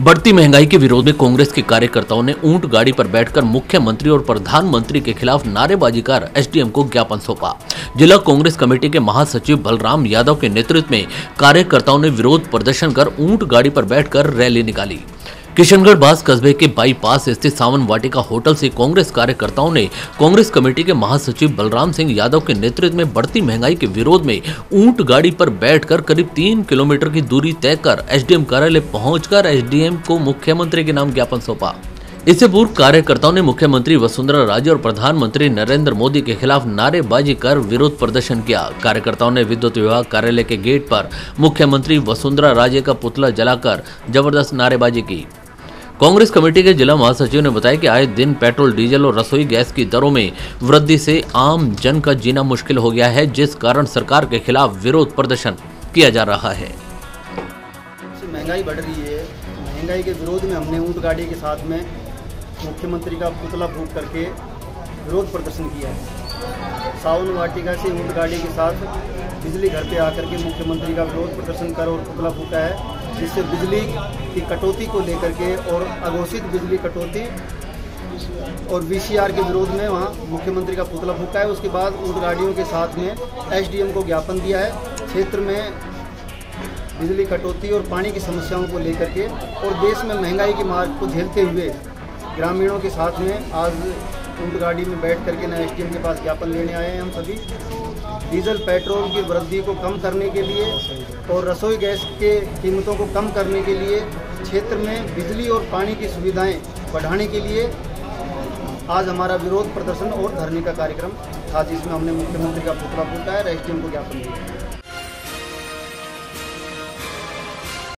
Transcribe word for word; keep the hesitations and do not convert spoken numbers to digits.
बढ़ती महंगाई के विरोध में कांग्रेस के कार्यकर्ताओं ने ऊंट गाड़ी पर बैठकर मुख्यमंत्री और प्रधानमंत्री के खिलाफ नारेबाजी कर एसडीएम को ज्ञापन सौंपा। जिला कांग्रेस कमेटी के महासचिव बलराम यादव के नेतृत्व में कार्यकर्ताओं ने विरोध प्रदर्शन कर ऊंट गाड़ी पर बैठकर रैली निकाली। किशनगढ़ बास कस्बे के बाईपास स्थित सावन वाटिका होटल से कांग्रेस कार्यकर्ताओं ने कांग्रेस कमेटी के महासचिव बलराम सिंह यादव के नेतृत्व में बढ़ती महंगाई के विरोध में ऊंट गाड़ी पर बैठकर करीब तीन किलोमीटर की दूरी तय कर एसडीएम कार्यालय पहुंचकर एसडीएम को मुख्यमंत्री के नाम ज्ञापन सौंपा। इससे पूर्व कार्यकर्ताओं ने मुख्यमंत्री वसुंधरा राजे और प्रधानमंत्री नरेंद्र मोदी के खिलाफ नारेबाजी कर विरोध प्रदर्शन किया। कार्यकर्ताओं ने विद्युत विभाग कार्यालय के गेट पर मुख्यमंत्री वसुंधरा राजे का पुतला जलाकर जबरदस्त नारेबाजी की। कांग्रेस कमेटी के जिला महासचिव ने बताया कि आए दिन पेट्रोल, डीजल और रसोई गैस की दरों में वृद्धि से आम जन का जीना मुश्किल हो गया है, जिस कारण सरकार के खिलाफ विरोध प्रदर्शन किया जा रहा है। महंगाई बढ़ रही है, महंगाई के विरोध में हमने ऊंट गाड़ी के साथ में मुख्यमंत्री का पुतला फूंक करके विरोध प्रदर्शन किया है। सावन वाटिका से ऊंट गाड़ी के साथ बिजली घर पे आकर के मुख्यमंत्री का विरोध प्रदर्शन कर और पुतला फूंका है, जिससे बिजली की कटौती को लेकर के और अघोषित बिजली कटौती और वीसीआर के विरोध में वहाँ मुख्यमंत्री का पुतला फूंका है। उसके बाद ऊंट गाड़ियों के साथ में एसडीएम को ज्ञापन दिया है। क्षेत्र में बिजली कटौती और पानी की समस्याओं को लेकर के और देश में महंगाई की मार को झेलते हुए ग्रामीणों के साथ में आज ऊंट गाड़ी में बैठ करके ना एसडीएम के पास ज्ञापन लेने आए हैं। हम सभी डीजल पेट्रोल की वृद्धि को कम करने के लिए और रसोई गैस के कीमतों को कम करने के लिए क्षेत्र में बिजली और पानी की सुविधाएं बढ़ाने के लिए आज हमारा विरोध प्रदर्शन और धरने का कार्यक्रम था, जिसमें हमने मुख्यमंत्री का पुतला फूंका है और एसडीएम को ज्ञापन दिया।